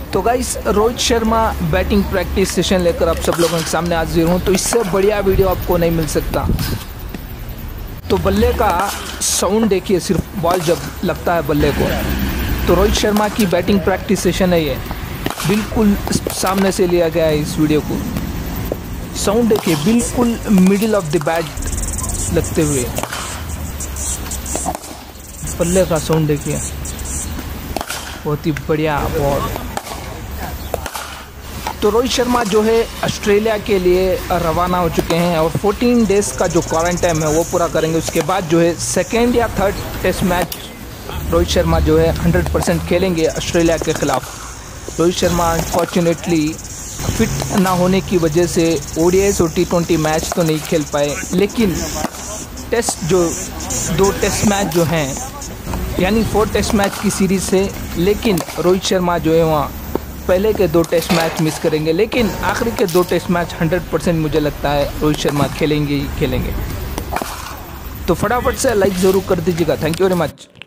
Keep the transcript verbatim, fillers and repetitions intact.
तो guys Rohit Sharma batting practice session लेकर आप सब लोगों के सामने हाजिर हूँ। तो इससे बढ़िया वीडियो आपको नहीं मिल सकता। तो बल्ले का साउंड देखिए, सिर्फ बॉल जब लगता है बल्ले को। तो रोहित शर्मा की बैटिंग प्रैक्टिस सेशन है ये, बिल्कुल सामने से लिया गया है इस वीडियो को। साउंड देखिए, बिल्कुल मिडिल ऑफ द बैट लगते हुए बल्ले का साउंड देखिए, बहुत ही बढ़िया बॉल। तो रोहित शर्मा जो है ऑस्ट्रेलिया के लिए रवाना हो चुके हैं और चौदह डेज़ का जो क्वारंटाइन है वो पूरा करेंगे। उसके बाद जो है सेकेंड या third test match Rohit Sharma जो है हंड्रेड परसेंट खेलेंगे ऑस्ट्रेलिया के ख़िलाफ़। रोहित शर्मा अनफॉर्चुनेटली फिट ना होने की वजह से ओडीआई और टी ट्वेंटी मैच तो नहीं खेल पाए, लेकिन टेस्ट जो दो टेस्ट मैच जो हैं, यानी फोर टेस्ट मैच की सीरीज़ से, लेकिन रोहित शर्मा जो है वहाँ पहले के दो टेस्ट मैच मिस करेंगे, लेकिन आखिरी के दो टेस्ट मैच हंड्रेड परसेंट मुझे लगता है रोहित शर्मा खेलेंगे ही खेलेंगे। तो फटाफट से लाइक ज़रूर कर दीजिएगा। Thank you very much.